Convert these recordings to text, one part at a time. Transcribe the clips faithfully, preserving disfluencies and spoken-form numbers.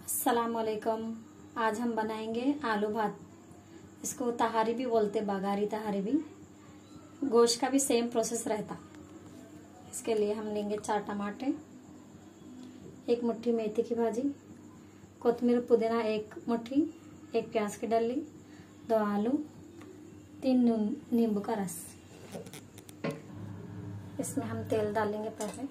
अस्सलामुअलैकुम। आज हम बनाएंगे आलू भात। इसको तहारी भी बोलते, बघारी तहारी भी। गोश्त का भी सेम प्रोसेस रहता। इसके लिए हम लेंगे चार टमाटर, एक मुट्ठी मेथी की भाजी, कोतमीर पुदीना एक मुट्ठी, एक प्याज की डली, दो आलू, तीन नींबू का रस। इसमें हम तेल डालेंगे पहले।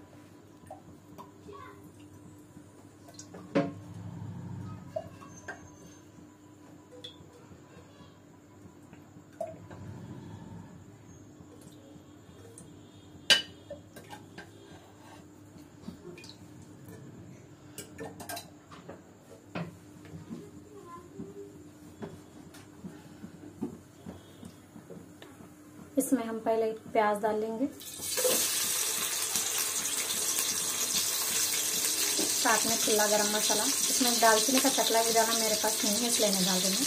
इसमें हम पहले प्याज डालेंगे, साथ में खुला गरम मसाला। इसमें दालचीनी का चकला भी डाला, मेरे पास नहीं है इसलिए नहीं डाल देंगे।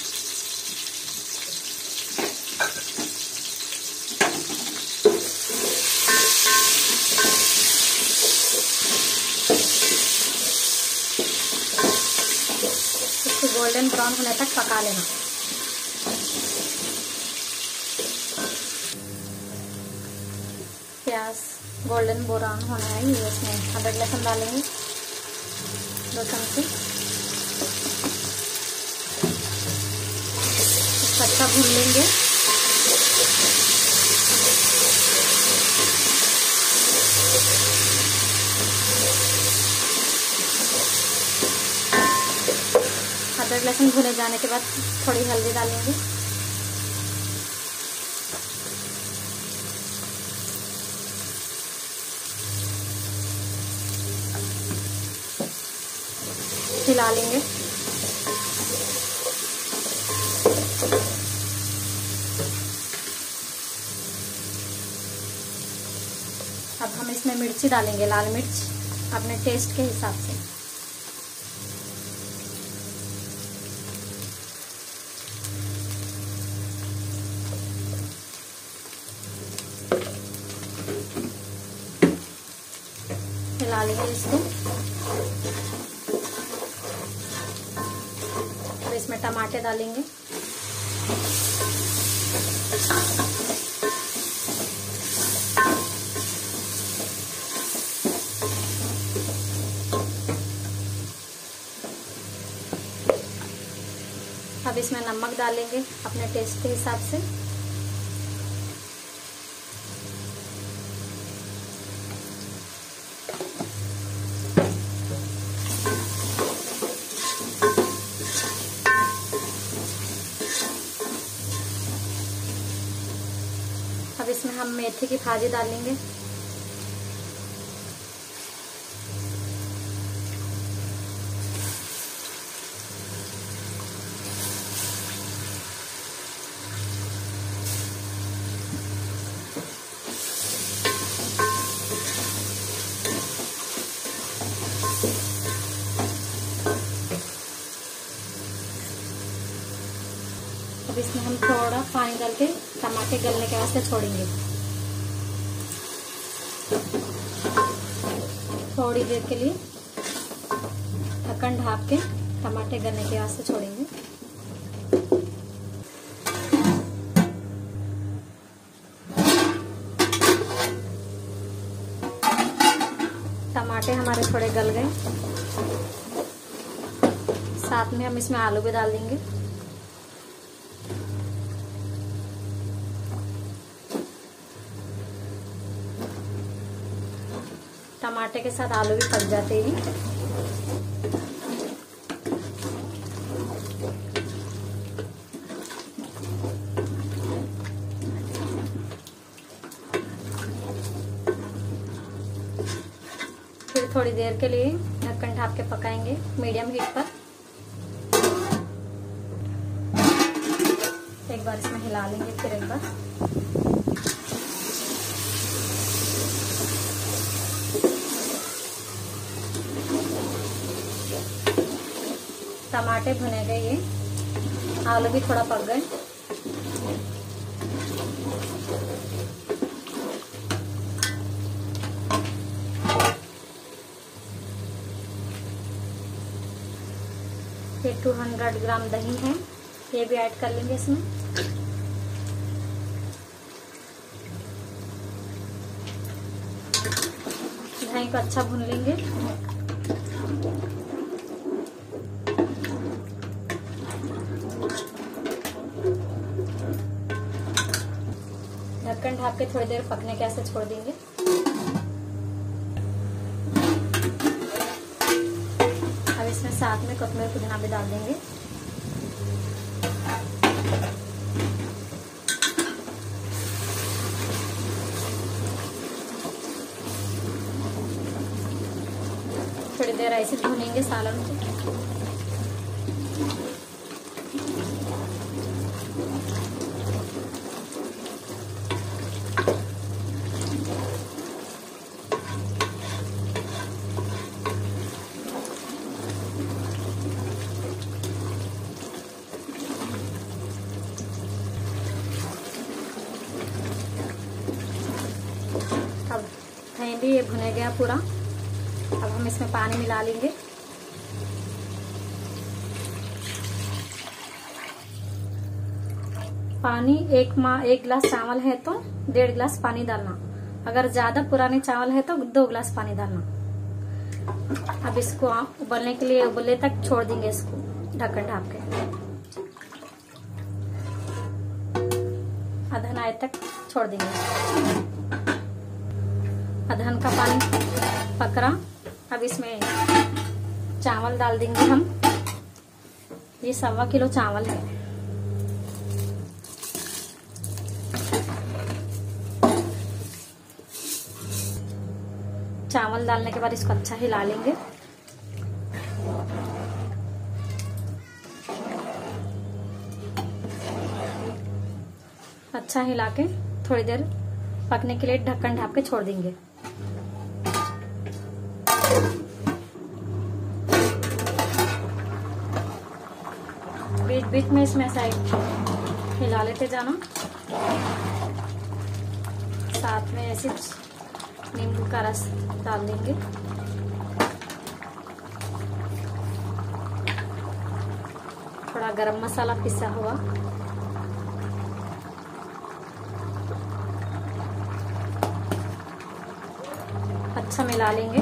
इसको गोल्डन ब्राउन होने तक पका लेना। प्याज गोल्डन ब्राउन होने आई, इसमें अदरक लहसुन डालेंगे दो चमचे। इसको अच्छा भून लेंगे। अदरक लहसुन भुने जाने के बाद थोड़ी हल्दी डालेंगे। हिला लेंगे। अब हम इसमें मिर्ची डालेंगे, लाल मिर्च अपने टेस्ट के हिसाब से। हिला लेंगे इसको। इसमें टमाटर डालेंगे। अब इसमें नमक डालेंगे अपने टेस्ट के हिसाब से। अब इसमें हम मेथी की भाजी डालेंगे। अब इसमें हम थोड़ा पानी डाल के टमाटर गलने के वास्ते छोड़ेंगे। थोड़ी देर के लिए ढक्कन ढाप के टमाटर गलने के वास्ते छोड़ेंगे। टमाटर हमारे थोड़े गल गए। साथ में हम इसमें आलू भी डाल देंगे। टमाटर के साथ आलू भी पक जाते ही। फिर थोड़ी देर के लिए ढक्कन ढाप के पकाएंगे मीडियम हीट पर। एक बार इसमें हिला लेंगे, फिर एक बार। टमाटर भुने गए, ये आलू भी थोड़ा पक गए। ये दो सौ ग्राम दही है, ये भी ऐड कर लेंगे इसमें। दही को अच्छा भून लेंगे। ढक्कन ढाक के थोड़ी देर पकने के ऐसे छोड़ देंगे। अब इसमें साथ में कोतमीर पुदीना भी डाल देंगे। थोड़ी देर ऐसे भूनेंगे सालन को। अब दही भी ये भुने गया पूरा। अब हम इसमें पानी मिला लेंगे। पानी एक मा एक गिलास चावल है तो डेढ़ गिलास पानी डालना। अगर ज्यादा पुराने चावल है तो दो गिलास पानी डालना। अब इसको उबलने के लिए उबलने तक छोड़ देंगे, इसको ढक्कन ढाक के अधन आए तक छोड़ देंगे। अधन का पानी पक रहा। अब इसमें चावल डाल देंगे हम। ये सवा किलो चावल है। चावल डालने के बाद इसको अच्छा हिला लेंगे। अच्छा हिला के थोड़ी देर पकने के लिए ढक्कन ढाप के छोड़ देंगे। बीच बीच में इसमें साइड हिला लेते जाना। साथ में ऐसे नींबू का रस डाल देंगे। थोड़ा गरम मसाला पिसा हुआ, अच्छा मिला लेंगे।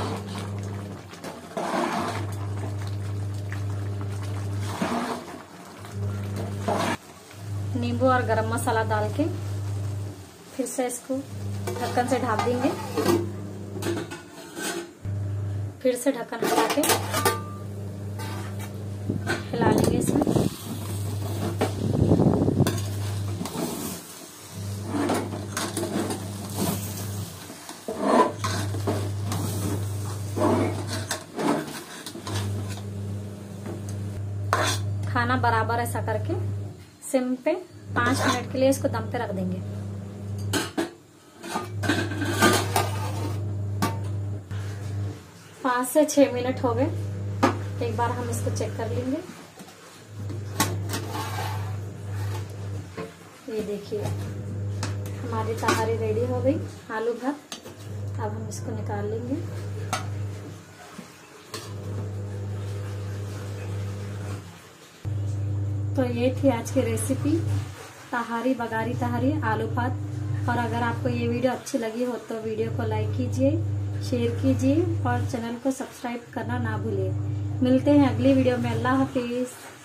नींबू और गरम मसाला डाल के फिर से इसको ढक्कन से ढक देंगे। फिर से ढक्कन हटा के हिला लेंगे इसमें। खाना बराबर ऐसा करके सिम पे पांच मिनट के लिए इसको दम पे रख देंगे। पाँच से छह मिनट हो गए। एक बार हम इसको चेक कर लेंगे। ये देखिए हमारी तहारी रेडी हो गई, आलू भात। अब हम इसको निकाल लेंगे। तो ये थी आज की रेसिपी, तहारी बघारी तहारी आलू भात। और अगर आपको ये वीडियो अच्छी लगी हो तो वीडियो को लाइक कीजिए, शेयर कीजिए और चैनल को सब्सक्राइब करना ना भूलिए। मिलते हैं अगली वीडियो में। अल्लाह हाफिज।